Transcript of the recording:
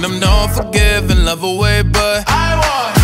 them don't forgive and love away, but I want